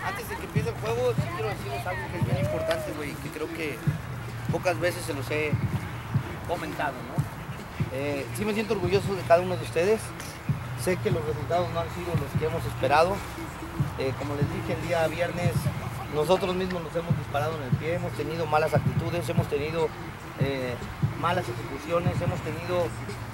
Antes de que empiece el juego, quiero decirles algo que es bien importante, güey, que creo que pocas veces se los he comentado, ¿no? Sí me siento orgulloso de cada uno de ustedes. Sé que los resultados no han sido los que hemos esperado. Como les dije el día viernes, nosotros mismos nos hemos disparado en el pie, hemos tenido malas actitudes, hemos tenido malas ejecuciones, hemos tenido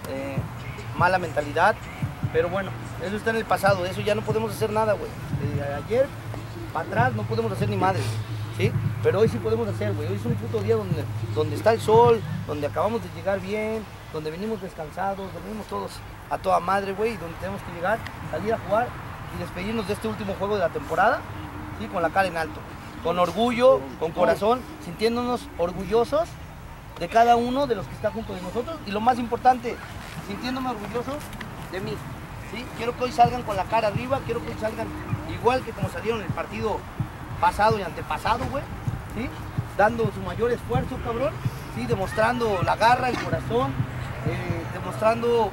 mala mentalidad, pero bueno, eso está en el pasado, de eso ya no podemos hacer nada, güey. Ayer para atrás no podemos hacer ni madres, ¿sí? Pero hoy sí podemos hacer, güey. Hoy es un puto día donde está el sol, donde acabamos de llegar bien, donde venimos descansados, donde venimos todos a toda madre, güey, y donde tenemos que llegar, salir a jugar y despedirnos de este último juego de la temporada, ¿sí? Con la cara en alto, con orgullo, con corazón, sintiéndonos orgullosos de cada uno de los que está junto de nosotros y lo más importante, sintiéndome orgulloso de mí, ¿sí? Quiero que hoy salgan con la cara arriba, quiero que hoy salgan igual que como salieron el partido pasado y antepasado, güey, ¿sí? Dando su mayor esfuerzo, cabrón, ¿sí? Demostrando la garra, el corazón, demostrando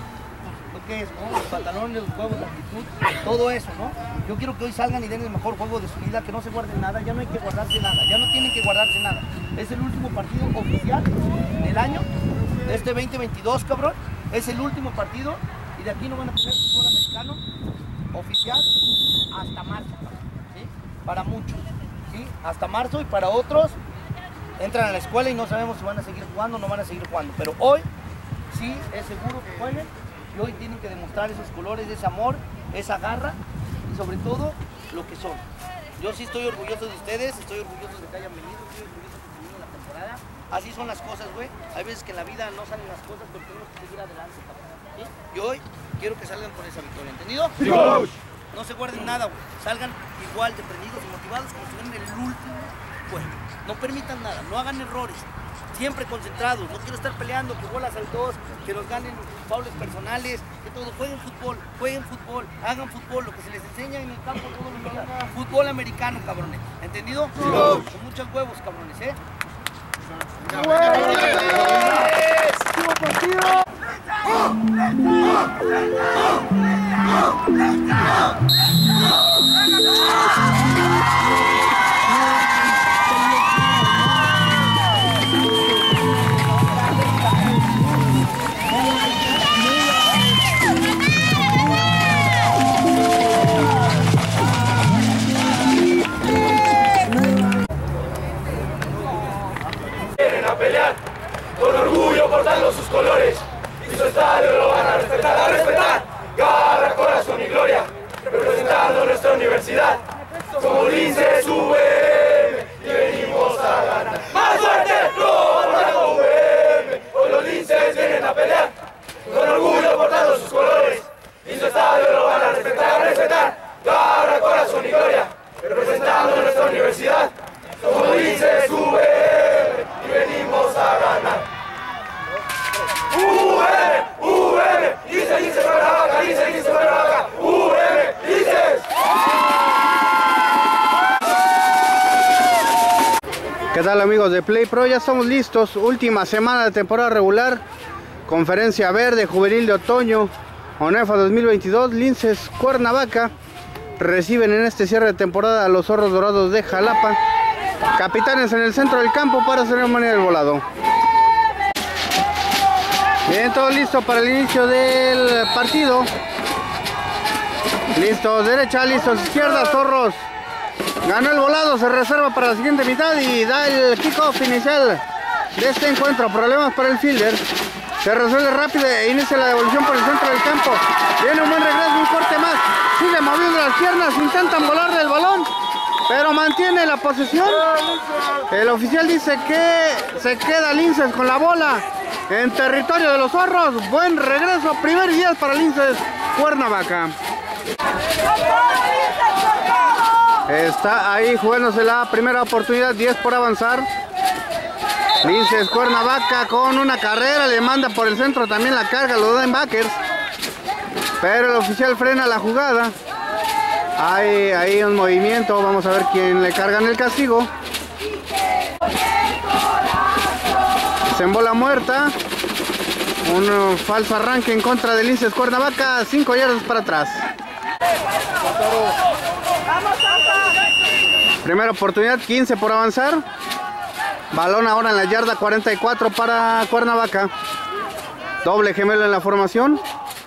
lo que es, ¿no? Los pantalones, los huevos, la actitud, todo eso, ¿no? Yo quiero que hoy salgan y den el mejor juego de su vida, que no se guarden nada, ya no hay que guardarse nada, ya no tienen que guardarse nada. Es el último partido oficial del año, de este 2022, cabrón. Es el último partido y de aquí no van a tener fútbol americano oficial hasta marzo, cabrón, ¿sí? Para muchos, ¿sí? Hasta marzo, y para otros entran a la escuela y no sabemos si van a seguir jugando o no van a seguir jugando. Pero hoy sí es seguro que jueguen y hoy tienen que demostrar esos colores, ese amor, esa garra y sobre todo lo que son. Yo sí estoy orgulloso de ustedes, estoy orgulloso de que hayan venido, estoy orgulloso de que termine la temporada. Así son las cosas, güey. Hay veces que en la vida no salen las cosas, pero tenemos que seguir adelante, ¿sí? Y hoy quiero que salgan con esa victoria, ¿entendido? ¡Sí, coach! No se guarden nada, güey. Salgan igual de prendidos y motivados como si fueran el último juego. No permitan nada, no hagan errores. Siempre concentrados, no quiero estar peleando, que bolas al dos, que nos ganen faules personales, que todo. Jueguen fútbol, hagan fútbol, lo que se les enseña en el campo todos los días. Fútbol americano, cabrones. ¿Entendido? Sí, con muchos huevos, cabrones, ¿eh? Vienen a pelear, con orgullo portando sus colores, y su estadio lo van a respetar, garra, corazón y gloria, representando nuestra universidad, como Linces UVM, y venimos a ganar. ¡Más fuerte! ¡No, UVM! Hoy los Linces vienen a pelear, con orgullo portando sus colores, y su estadio lo van a respetar, garra, corazón y gloria, representando nuestra universidad, como Linces UVM. Venimos a ganar. UVM, dice para la vaca, dice para la vaca. UVM, dices. ¿Qué tal, amigos de Play Pro? Ya estamos listos, última semana de temporada regular, conferencia verde, juvenil de otoño, ONEFA 2022, Linces Cuernavaca reciben en este cierre de temporada a los Zorros Dorados de Jalapa. Capitanes en el centro del campo para ceremonia del volado. Bien, todo listo para el inicio del partido. Listos derecha, listos izquierda, Zorros ganó el volado, se reserva para la siguiente mitad y da el kickoff inicial de este encuentro. Problemas para el fielder, se resuelve rápido e inicia la devolución por el centro del campo. Viene un buen regreso, un corte más, sigue moviendo las piernas, intentan volar del balón, pero mantiene la posesión. El oficial dice que se queda Linces con la bola en territorio de los Zorros. Buen regreso, primer 10 para Linces Cuernavaca. Está ahí jugándose la primera oportunidad, 10 por avanzar. Linces Cuernavaca con una carrera, le manda por el centro también la carga a los linebackers, pero el oficial frena la jugada. Hay ahí un movimiento, vamos a ver quién le cargan el castigo. Se en bola muerta, un falso arranque en contra de Linces Cuernavaca, 5 yardas para atrás. ¡Vamos, Primera oportunidad, 15 por avanzar. Balón ahora en la yarda 44 para Cuernavaca. Doble gemelo en la formación.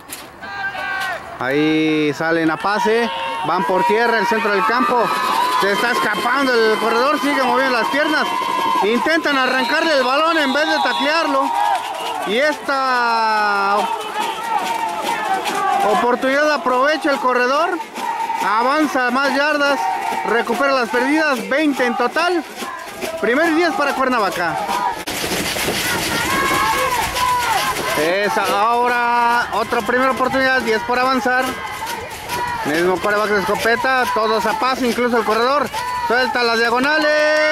Ahí salen a pase. Van por tierra, el centro del campo. Se está escapando el corredor, sigue moviendo las piernas. Intentan arrancarle el balón en vez de taclearlo. Y esta oportunidad aprovecha el corredor. Avanza más yardas. Recupera las perdidas, 20 en total. Primer y 10 para Cuernavaca. Es ahora otra primera oportunidad, 10 por avanzar. Mismo quarterback de escopeta, todos a paso, incluso el corredor. Suelta las diagonales.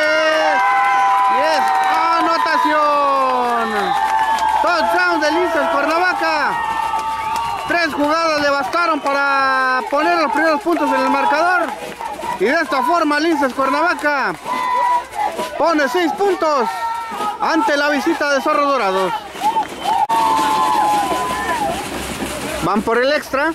Y es anotación. Touchdown de Linces Cuernavaca. 3 jugadas le bastaron para poner los primeros puntos en el marcador. Y de esta forma Linces Cuernavaca pone 6 puntos ante la visita de Zorros Dorados. Van por el extra.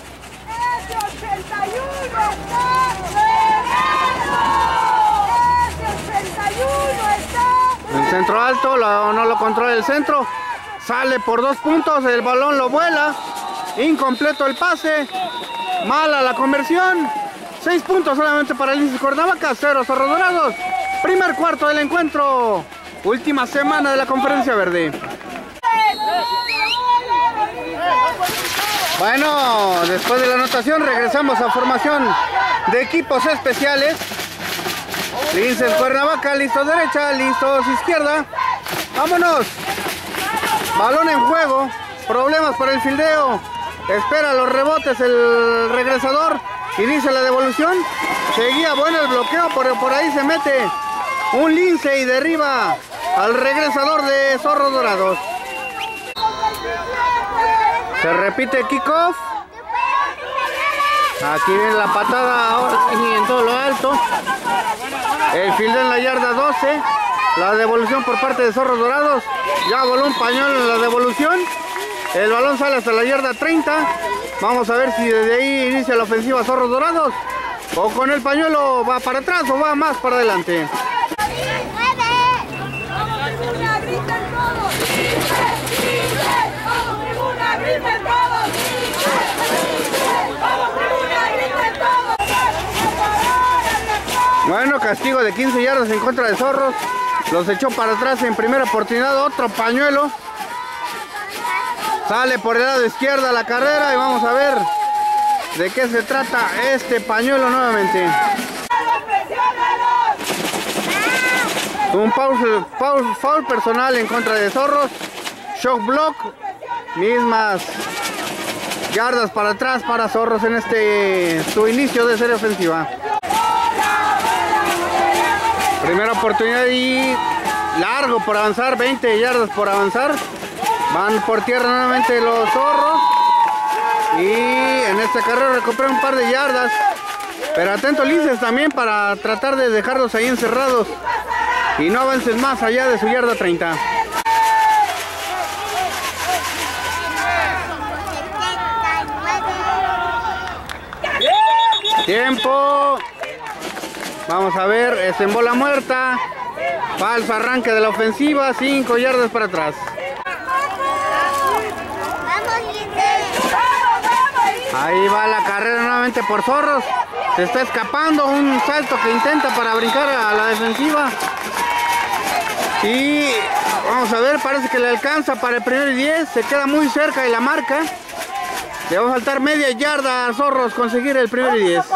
El centro alto, no lo controla el centro. Sale por 2 puntos, el balón lo vuela. Incompleto el pase. Mala la conversión. 6 puntos solamente para el Linces Cuernavaca, 0 Zorros Dorados. Primer cuarto del encuentro. Última semana de la Conferencia Verde. Bueno, después de la anotación regresamos a formación de equipos especiales. Linces Cuernavaca, listos derecha, listos izquierda. Vámonos. Balón en juego. Problemas para el fildeo. Espera los rebotes el regresador. Inicia la devolución. Seguía bueno el bloqueo, pero por ahí se mete un lince y derriba al regresador de Zorros Dorados. Se repite el kickoff. Aquí viene la patada ahora y en todo lo alto. El fildeo en la yarda 12. La devolución por parte de Zorros Dorados. Ya voló un pañuelo en la devolución. El balón sale hasta la yarda 30. Vamos a ver si desde ahí inicia la ofensiva Zorros Dorados. O con el pañuelo va para atrás o va más para adelante. Bueno, castigo de 15 yardas en contra de Zorros. Los echó para atrás en primera oportunidad. Otro pañuelo. Sale por el lado izquierdo la carrera y vamos a ver de qué se trata este pañuelo nuevamente. Un foul personal en contra de Zorros. Shock block. Mismas yardas para atrás para Zorros en su inicio de serie ofensiva. Primera oportunidad y largo por avanzar, 20 yardas por avanzar. Van por tierra nuevamente los Zorros. Y en esta carrera recuperan un par de yardas. Pero atento Linces también para tratar de dejarlos ahí encerrados. Y no avancen más allá de su yarda 30. Tiempo. Vamos a ver, es en bola muerta. Falso arranque de la ofensiva, 5 yardas para atrás. Ahí va la carrera nuevamente por Zorros. Se está escapando, un salto que intenta para brincar a la defensiva. Y vamos a ver, parece que le alcanza para el primer y 10. Se queda muy cerca de la marca. Le va a faltar media yarda a Zorros conseguir el primer y 10.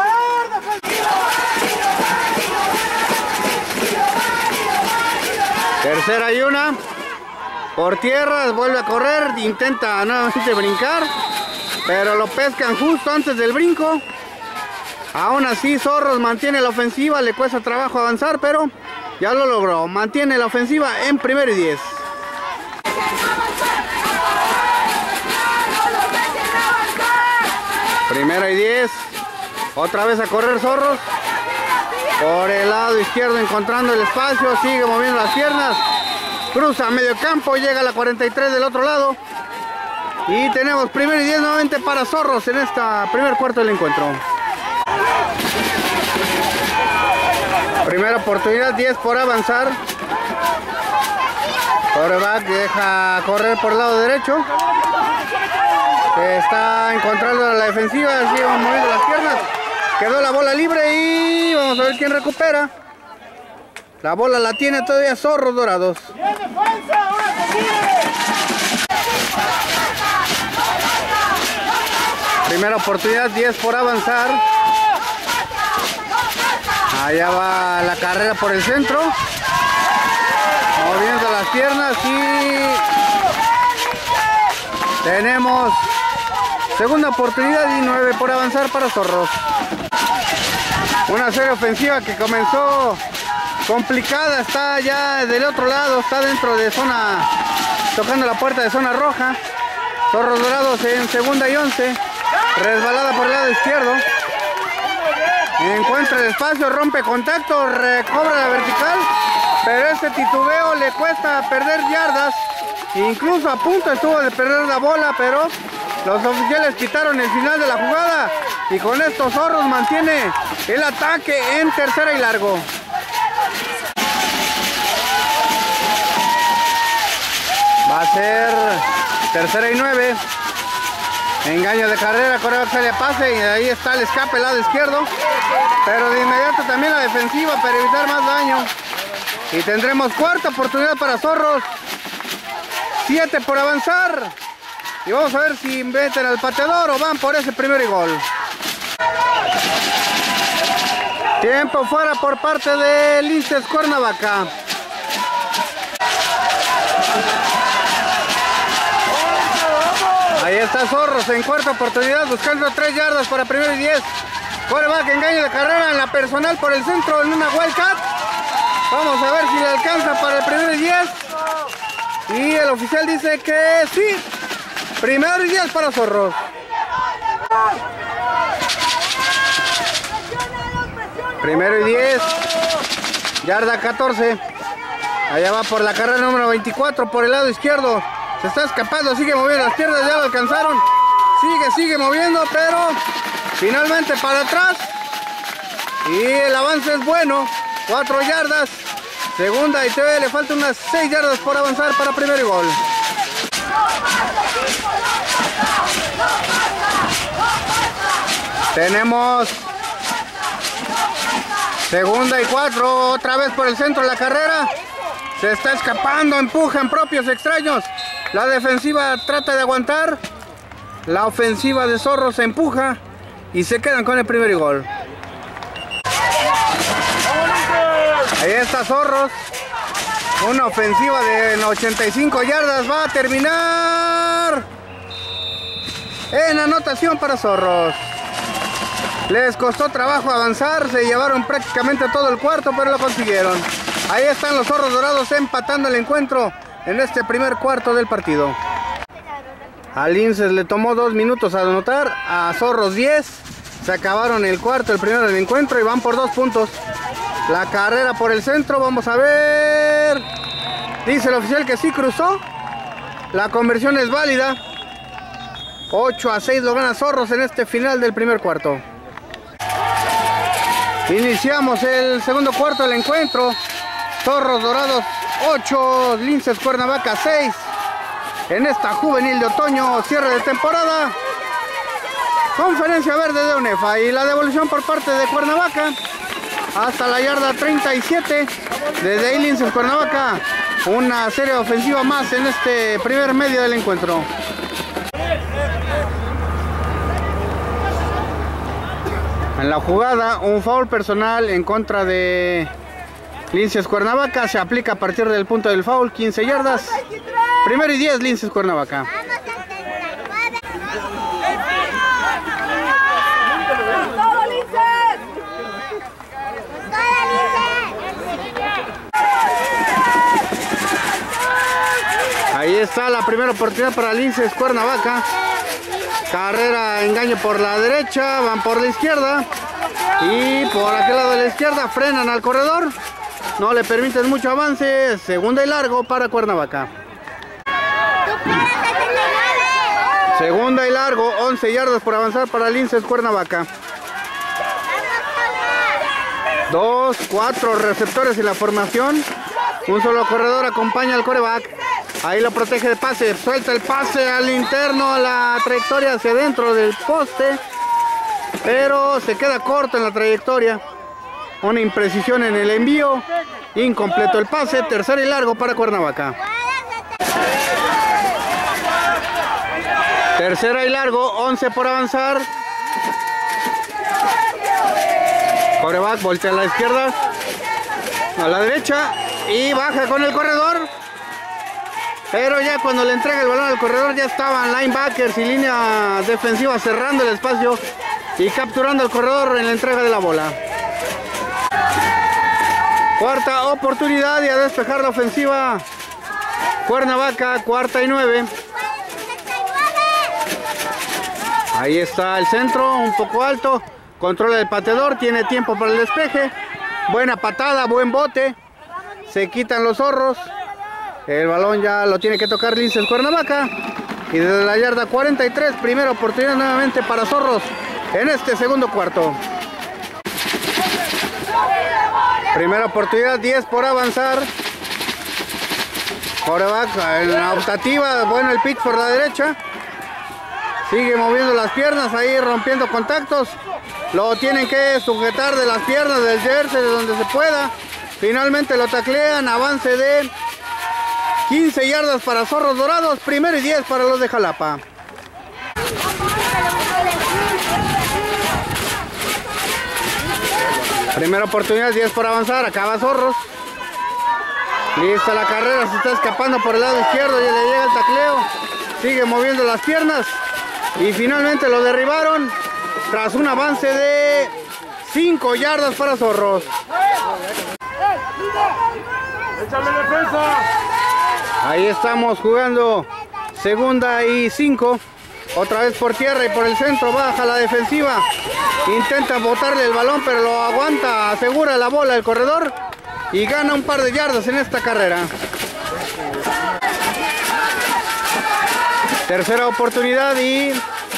Tercera y 1. Por tierra, vuelve a correr, intenta nuevamente brincar. Pero lo pescan justo antes del brinco. Aún así Zorros mantiene la ofensiva, le cuesta trabajo avanzar, pero ya lo logró. Mantiene la ofensiva en primer y 10. Primera y 10. Otra vez a correr Zorros. Por el lado izquierdo encontrando el espacio, sigue moviendo las piernas. Cruza a medio campo, llega a la 43 del otro lado. Y tenemos primer y 10 nuevamente para Zorros en esta primer cuarto del encuentro. Primera oportunidad, 10 por avanzar. Coreback deja correr por el lado derecho. Está encontrando a la defensiva, sigue moviendo las piernas. Quedó la bola libre y vamos a ver quién recupera. La bola la tiene todavía Zorros Dorados. Primera oportunidad, 10 por avanzar. Allá va la carrera por el centro. Moviendo las piernas y tenemos segunda oportunidad y 9 por avanzar para Zorros. Una serie ofensiva que comenzó complicada, está ya del otro lado, está dentro de zona, tocando la puerta de zona roja. Zorros Dorados en segunda y 11, resbalada por el lado izquierdo. Encuentra el espacio, rompe contacto, recobra la vertical, pero ese titubeo le cuesta perder yardas. Incluso a punto estuvo de perder la bola, pero los oficiales quitaron el final de la jugada y con esto Zorros mantiene el ataque en tercera y largo. Va a ser tercera y 9. Engaño de carrera, coreback sale a pase y ahí está el escape al lado izquierdo. Pero de inmediato también la defensiva para evitar más daño. Y tendremos cuarta oportunidad para Zorros. 7 por avanzar. Y vamos a ver si meten al pateador o van por ese primer y gol. Tiempo fuera por parte de Linces Cuernavaca. Ahí está Zorros en cuarta oportunidad buscando 3 yardas para primero y 10. Coreback, engaño de carrera en la personal por el centro en una Wildcat. Vamos a ver si le alcanza para el primero y 10. Y el oficial dice que sí. Primero y 10 para Zorros. Primero y 10. Yarda 14. Allá va por la carrera número 24 por el lado izquierdo. Se está escapando, sigue moviendo las piernas, ya lo alcanzaron. Sigue moviendo, pero finalmente para atrás. Y el avance es bueno. 4 yardas. Segunda y todavía le faltan unas 6 yardas por avanzar para primer y gol. Tenemos segunda y 4. Otra vez por el centro de la carrera. Se está escapando, empuja en propios extraños. La defensiva trata de aguantar. La ofensiva de Zorros se empuja y se quedan con el primer y gol. Ahí está Zorros. Una ofensiva de 85 yardas va a terminar en anotación para Zorros. Les costó trabajo avanzar, se llevaron prácticamente todo el cuarto, pero lo consiguieron. Ahí están los Zorros Dorados empatando el encuentro en este primer cuarto del partido. A Linces le tomó 2 minutos a anotar, a Zorros 10. Se acabaron el cuarto, el primero del encuentro y van por 2 puntos. La carrera por el centro, vamos a ver. Dice el oficial que sí cruzó. La conversión es válida. 8-6 lo gana Zorros en este final del primer cuarto. Iniciamos el segundo cuarto del encuentro. Zorros Dorados 8, Linces Cuernavaca 6. En esta juvenil de otoño, cierre de temporada. Conferencia verde de UNEFA y la devolución por parte de Cuernavaca hasta la yarda 37. Desde ahí Linces Cuernavaca, una serie ofensiva más en este primer medio del encuentro. En la jugada, un foul personal en contra de Linces Cuernavaca. Se aplica a partir del punto del foul, 15 yardas. Primero y 10, Linces Cuernavaca. Ahí está la primera oportunidad para Linces Cuernavaca. Carrera, engaño por la derecha, van por la izquierda. Y por aquel lado de la izquierda frenan al corredor. No le permiten mucho avance. Segunda y largo para Cuernavaca. Segunda y largo, 11 yardas por avanzar para Linces Cuernavaca. 2, 4 receptores en la formación. Un solo corredor acompaña al quarterback. Ahí lo protege de pase. Suelta el pase al interno, a la trayectoria hacia adentro del poste. Pero se queda corto en la trayectoria. Una imprecisión en el envío. Incompleto el pase. Tercera y largo para Cuernavaca. Tercera y largo. 11 por avanzar. Quarterback voltea a la izquierda. A la derecha. Y baja con el corredor. Pero ya cuando le entrega el balón al corredor ya estaban linebackers y línea defensiva cerrando el espacio y capturando al corredor en la entrega de la bola. Cuarta oportunidad y a despejar la ofensiva Cuernavaca, 4ª y 9. Ahí está el centro, un poco alto. Controla el pateador, tiene tiempo para el despeje. Buena patada, buen bote. Se quitan los zorros. El balón ya lo tiene que tocar Linces Cuernavaca. Y desde la yarda 43, primera oportunidad nuevamente para Zorros en este segundo cuarto. Primera oportunidad, 10 por avanzar. Quarterback en la optativa, bueno el pitch por la derecha. Sigue moviendo las piernas ahí, rompiendo contactos. Lo tienen que sujetar de las piernas del jersey, de donde se pueda. Finalmente lo taclean, avance de 15 yardas para Zorros Dorados, primero y 10 para los de Jalapa. Primera oportunidad, 10 por avanzar, acaba Zorros. Lista la carrera, se está escapando por el lado izquierdo y le llega el tacleo. Sigue moviendo las piernas y finalmente lo derribaron tras un avance de 5 yardas para Zorros. ¡Échale defensa! Ahí estamos jugando 2ª y 5. Otra vez por tierra y por el centro, baja la defensiva. Intenta botarle el balón, pero lo aguanta, asegura la bola el corredor y gana un par de yardas en esta carrera. Tercera oportunidad y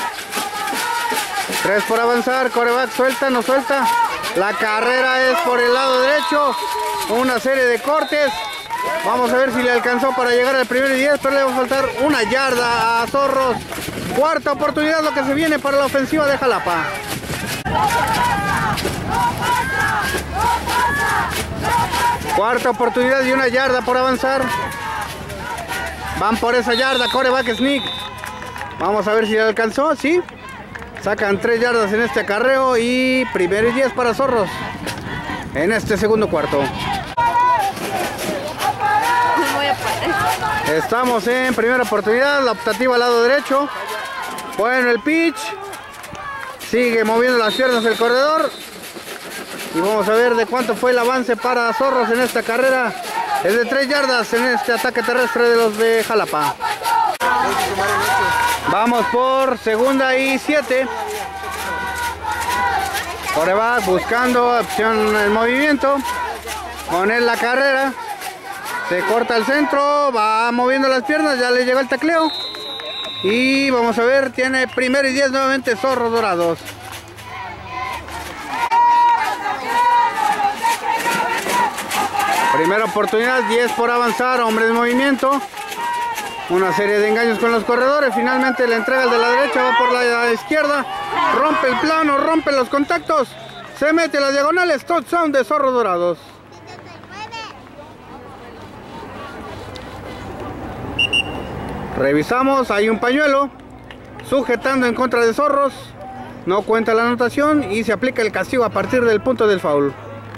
3 por avanzar. Quarterback suelta, no suelta. La carrera es por el lado derecho. Una serie de cortes. Vamos a ver si le alcanzó para llegar al primero y 10, pero le va a faltar una yarda a Zorros. Cuarta oportunidad, lo que se viene para la ofensiva de Jalapa. Cuarta oportunidad y una yarda por avanzar. Van por esa yarda, quarterback sneak. Vamos a ver si le alcanzó, sí. Sacan 3 yardas en este acarreo y primero y 10 para Zorros en este segundo cuarto. Estamos en primera oportunidad, la optativa al lado derecho. Bueno, el pitch. Sigue moviendo las piernas el corredor. Y vamos a ver de cuánto fue el avance para Zorros en esta carrera. Es de 3 yardas en este ataque terrestre de los de Jalapa. Vamos por 2ª y 7. Quarterback buscando opción en movimiento. Con él la carrera. Se corta el centro, va moviendo las piernas, ya le llegó el tacleo. Y vamos a ver, tiene primero y 10 nuevamente Zorros Dorados. Primera oportunidad, 10 por avanzar, hombre en movimiento. Una serie de engaños con los corredores, finalmente la entrega el de la derecha, va por la izquierda. Rompe el plano, rompe los contactos. Se mete las diagonales, touchdown de Zorros Dorados. Revisamos, hay un pañuelo sujetando en contra de Zorros. No cuenta la anotación y se aplica el castigo a partir del punto del foul.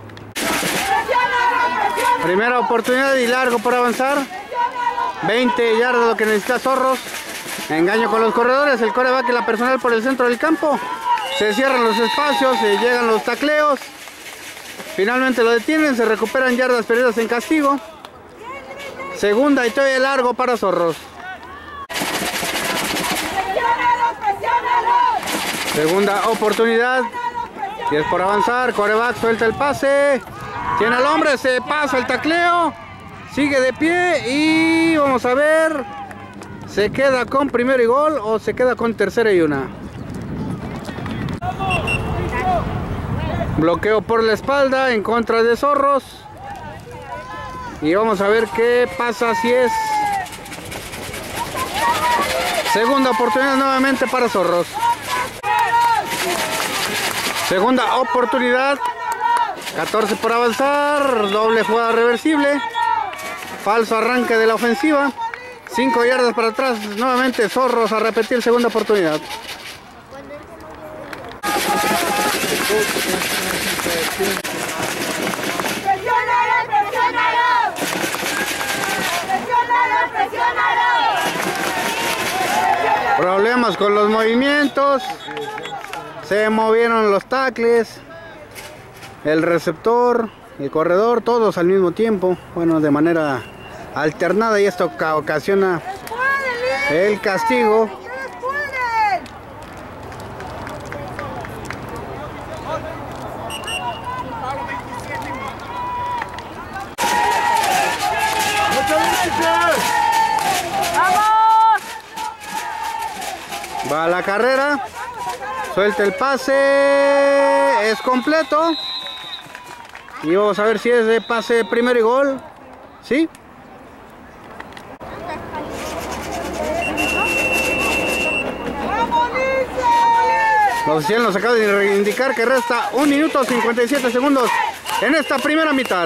Primera oportunidad y largo por avanzar. 20 yardas lo que necesita Zorros. Engaño con los corredores, el quarterback y la personal por el centro del campo. Se cierran los espacios, se llegan los tacleos. Finalmente lo detienen, se recuperan yardas perdidas en castigo. Segunda y todavía largo para Zorros. Segunda oportunidad. 10 por avanzar. Quarterback suelta el pase. Tiene al hombre. Se pasa el tacleo. Sigue de pie. Y vamos a ver. ¿Se queda con primero y gol o se queda con tercera y 1? Bloqueo por la espalda en contra de Zorros. Y vamos a ver qué pasa si es segunda oportunidad nuevamente para Zorros. Segunda oportunidad. 14 por avanzar. Doble jugada reversible. Falso arranque de la ofensiva. 5 yardas para atrás. Nuevamente Zorros a repetir segunda oportunidad. Problemas con los movimientos. Se movieron los tackles, el receptor, el corredor, todos al mismo tiempo. Bueno, de manera alternada, y esto ocasiona el castigo. Va a la carrera, suelta el pase, es completo. Y vamos a ver si es de pase primero y gol. ¿Sí? Los oficiales nos acaban de indicar que resta 1 minuto 57 segundos en esta primera mitad.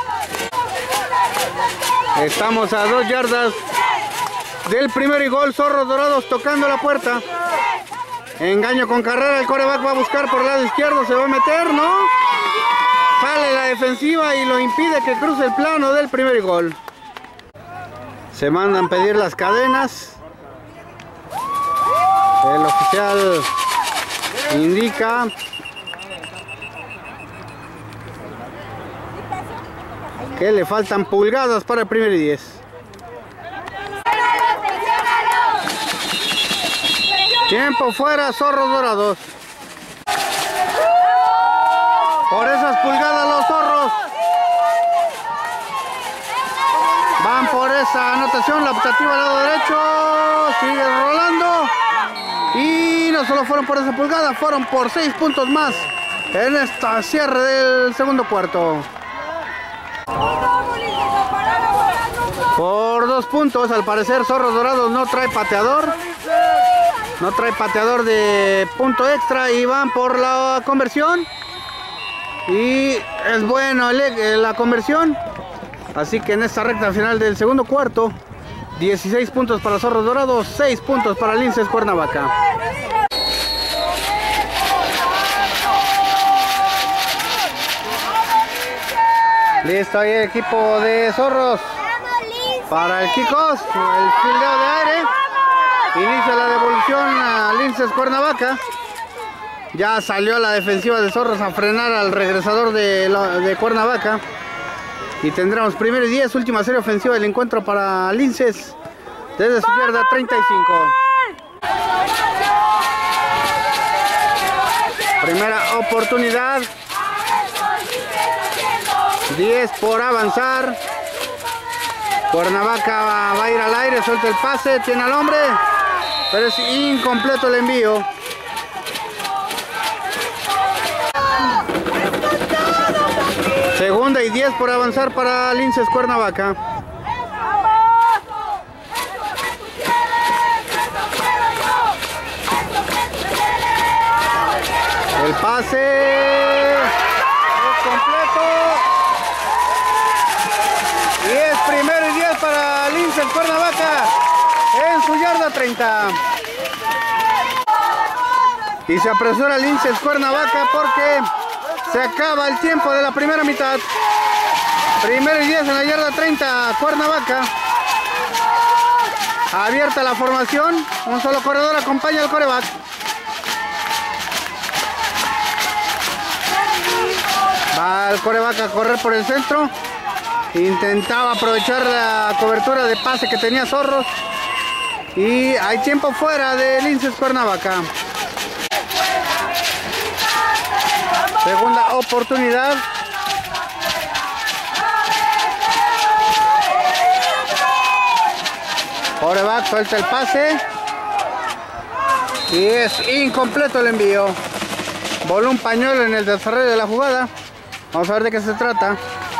Estamos a 2 yardas del primero y gol. Zorros Dorados tocando la puerta. Engaño con carrera, el quarterback va a buscar por el lado izquierdo, se va a meter, ¿no? Sale la defensiva y lo impide que cruce el plano del primer y gol. Se mandan pedir las cadenas. El oficial indica que le faltan pulgadas para el primer y 10. Tiempo fuera, Zorros Dorados. Por esas pulgadas los Zorros van por esa anotación. La optativa al lado derecho sigue rolando. Y no solo fueron por esa pulgada, fueron por 6 puntos más en esta cierre del segundo cuarto. Por 2 puntos, al parecer Zorros Dorados no trae pateador. No trae pateador de punto extra y van por la conversión. Y es bueno la conversión. Así que en esta recta final del segundo cuarto, 16 puntos para Zorros Dorados, 6 puntos para Linces Cuernavaca. Listo ahí el equipo de Zorros para el kickoff, el fildeo de aire. Inicia la devolución a Linces Cuernavaca. Ya salió la defensiva de Zorros a frenar al regresador de Cuernavaca. Y tendremos primero y 10, última serie ofensiva del encuentro para Linces. Desde su yarda 35. Primera oportunidad. 10 por avanzar. Cuernavaca va a ir al aire, suelta el pase, tiene al hombre, pero es incompleto el envío. Segunda y 10 por avanzar para Linces Cuernavaca. El pase es completo. Y es primero y 10 para Linces Cuernavaca en su yarda 30. Y se apresura Linces Cuernavaca porque se acaba el tiempo de la primera mitad. Primero y 10 en la yarda 30, Cuernavaca. Abierta la formación, un solo corredor acompaña al quarterback. Va el quarterback a correr por el centro. Intentaba aprovechar la cobertura de pase que tenía Zorros. Y hay tiempo fuera de Linces Cuernavaca. Segunda oportunidad. Quarterback suelta el pase. Y es incompleto el envío. voló un pañuelo en el desarrollo de la jugada. Vamos a ver de qué se trata.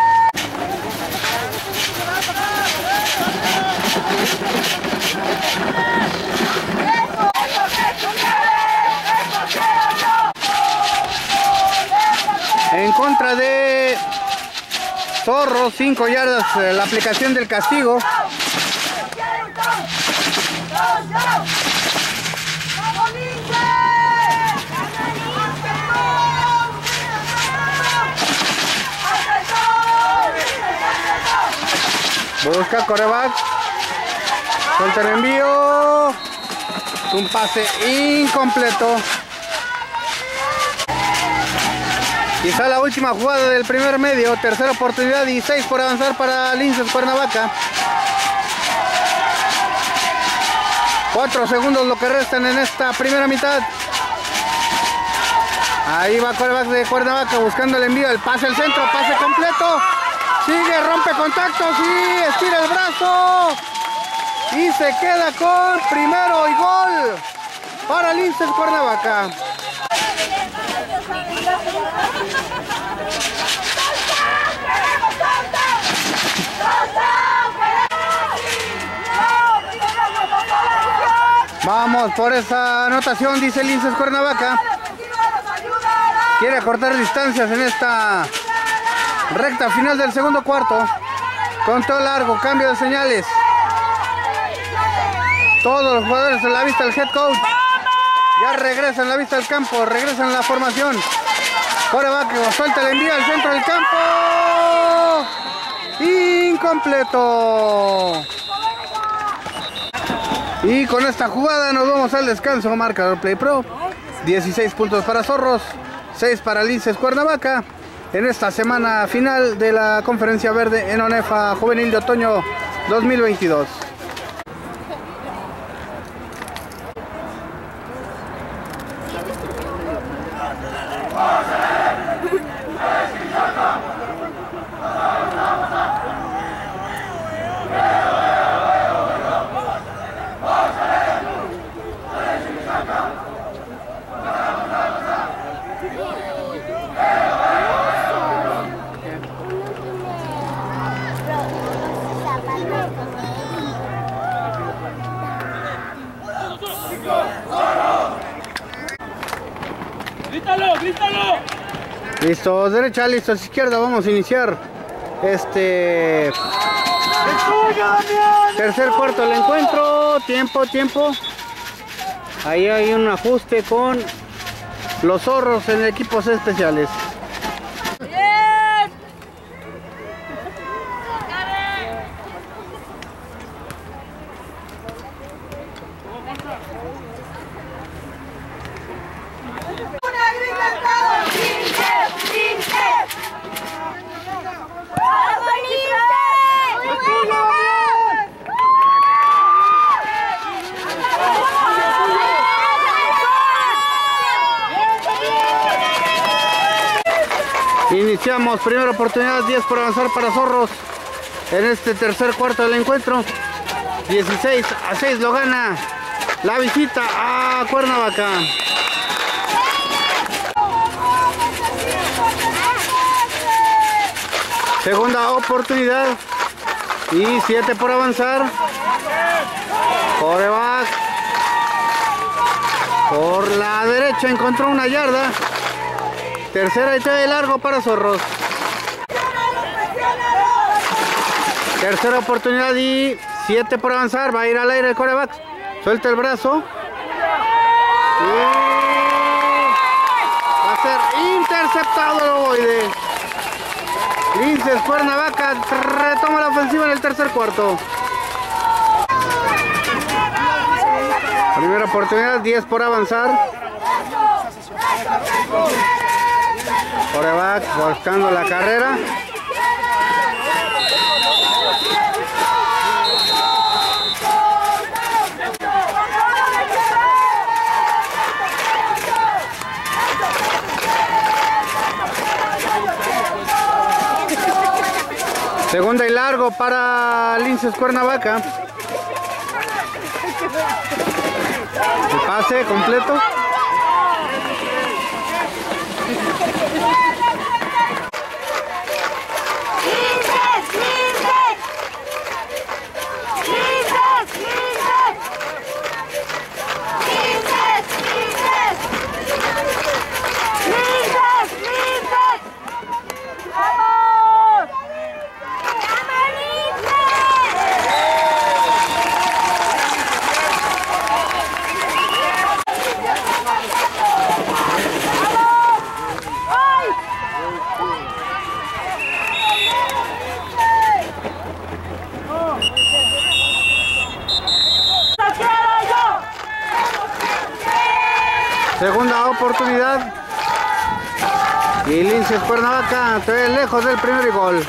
En contra de Zorros, 5 yardas la aplicación del castigo. Busca coreback. Suelta el envío. Un pase incompleto. Quizá la última jugada del primer medio. Tercera oportunidad y 6 por avanzar para Linces Cuernavaca. 4 segundos lo que restan en esta primera mitad. Ahí va coreback de Cuernavaca buscando el envío. El pase al centro. Pase completo. Sigue, rompe contactos y estira el brazo. Y se queda con primero y gol para Linces Cuernavaca. Vamos por esa anotación, dice Linces Cuernavaca. Quiere acortar distancias en esta recta final del segundo cuarto. Conteo largo, cambio de señales. Todos los jugadores en la vista del head coach. Ya regresan a la vista del campo, regresan a la formación. Coreback suelta el envío al centro del campo. Incompleto. Y con esta jugada nos vamos al descanso. Marcador Play Pro. 16 puntos para Zorros, 6 para Linces Cuernavaca. En esta semana final de la Conferencia Verde en ONEFA Juvenil de Otoño 2022. ¡Grítalo, grítalo! Listos, derecha, listos, izquierda. Vamos a iniciar este tercer cuarto del encuentro. Tiempo. Ahí hay un ajuste con los Zorros en equipos especiales. Iniciamos, primera oportunidad, 10 por avanzar para Zorros en este tercer cuarto del encuentro. 16-6 lo gana la visita a Cuernavaca. Segunda oportunidad y 7 por avanzar. Coreback por la derecha encontró una yarda. Tercera y de largo para Zorros. Tercera oportunidad y 7 por avanzar. Va a ir al aire el coreback. Suelta el brazo. Y va a ser interceptado el ovoide. Linces Cuernavaca retoma la ofensiva en el tercer cuarto. Primera oportunidad, 10 por avanzar. Coreback buscando la carrera. Segunda y largo para Linces Cuernavaca. El pase completo. Segunda oportunidad. Y Linces Cuernavaca todavía lejos del primer gol.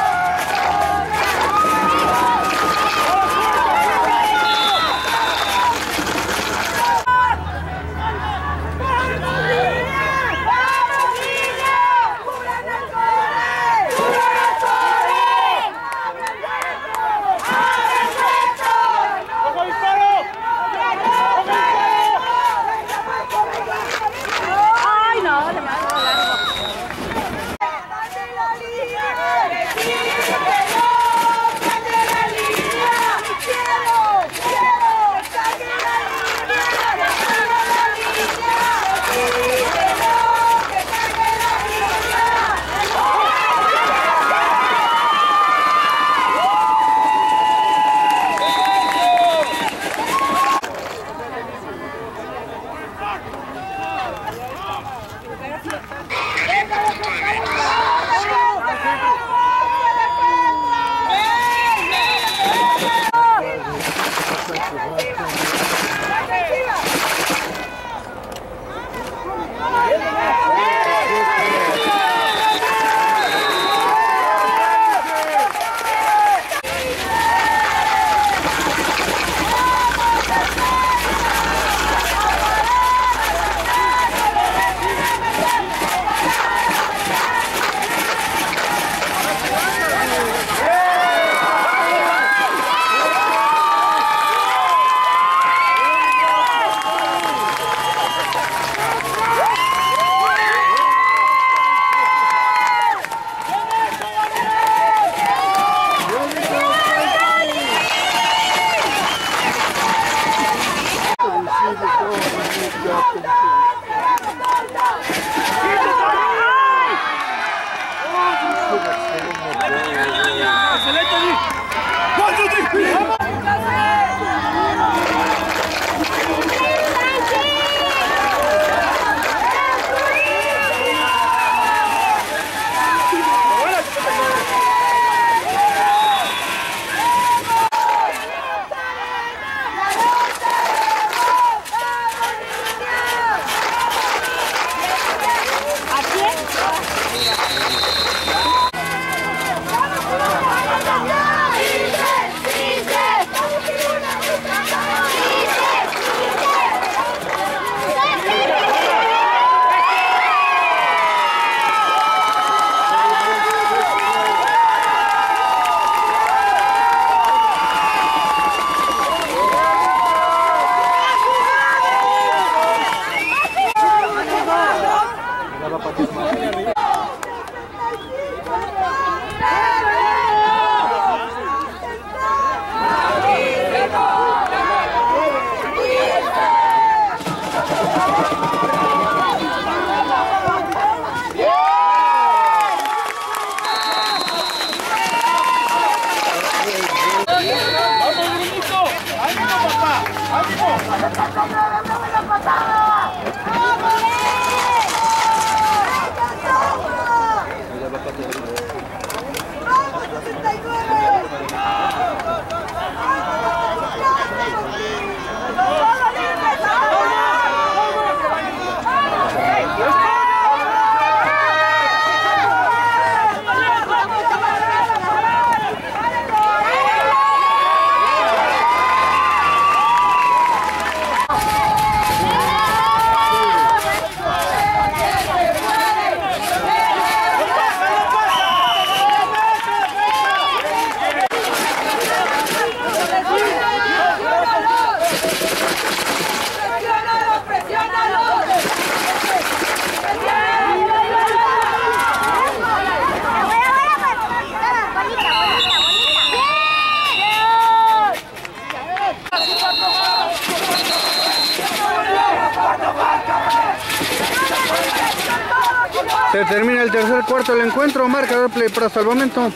Se termina el tercer cuarto del encuentro, marcador play por hasta el momento.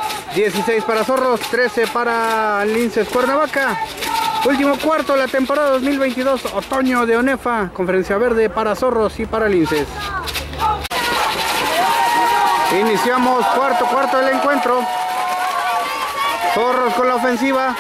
16 para Zorros, 13 para Linces Cuernavaca. Último cuarto de la temporada 2022, otoño de ONEFA, conferencia verde para Zorros y para Linces. Iniciamos cuarto del encuentro. Zorros con la ofensiva.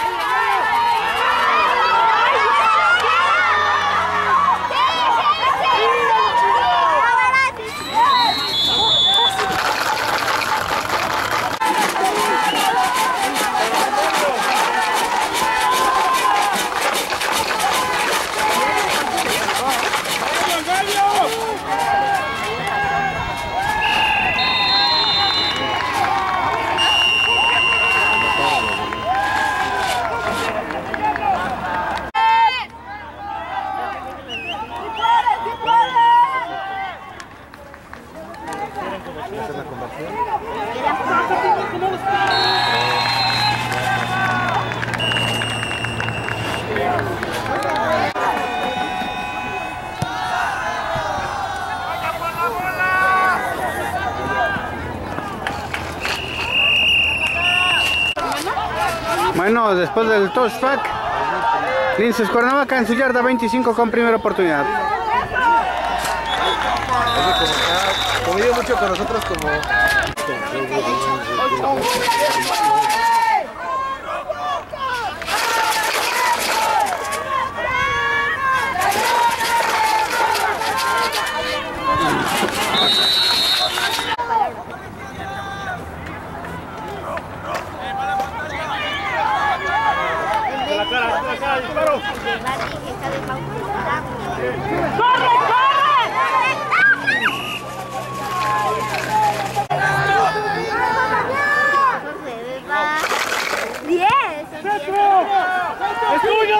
conversión? Bueno, después del touchback, Linces Cuernavaca en su yarda 25 con primera oportunidad. Convivió mucho con nosotros como... ¡Disparo! ¡Corre, corre! ¡10! ¡Es tuyo!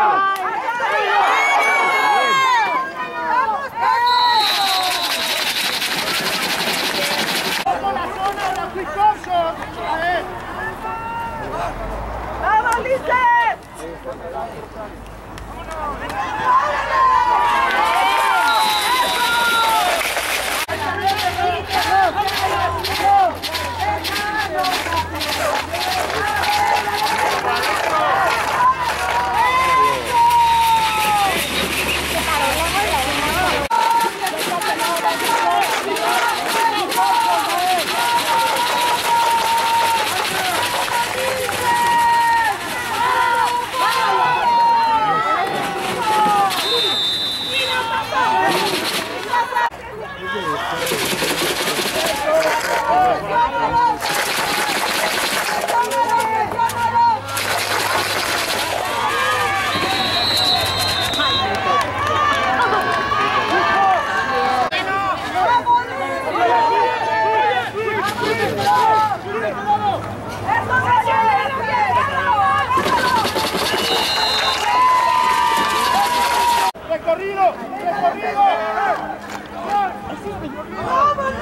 ¡Vamos, Linces! ¡Recorrido! ¡Recorrido! ¡Vamos,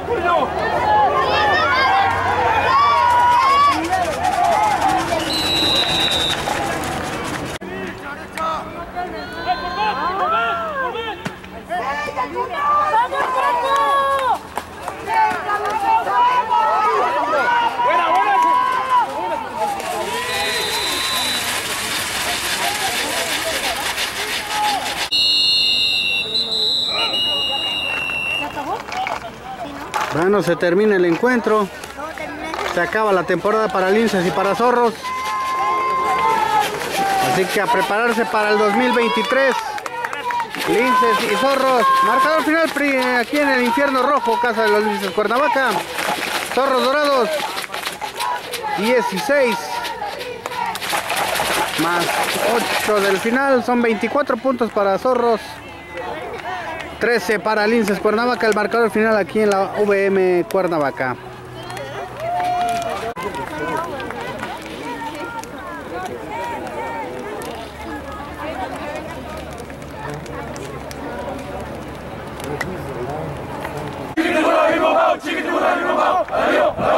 Bueno, se termina el encuentro. Se acaba la temporada para linces y para zorros. Así que a prepararse para el 2023. Linces y zorros. Marcador final aquí en el infierno rojo, casa de los linces Cuernavaca. Zorros dorados 16 más 8 del final. Son 24 puntos para zorros, 13 para linces Cuernavaca. El marcador final aquí en la VM Cuernavaca. Chiquitibuna,